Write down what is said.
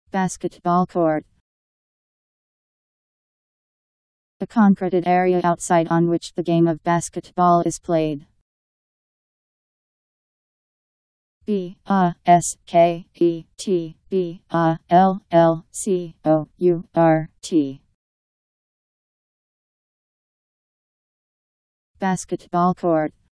Basketball court. A concreted area outside on which the game of basketball is played. Basketball. Basketball court.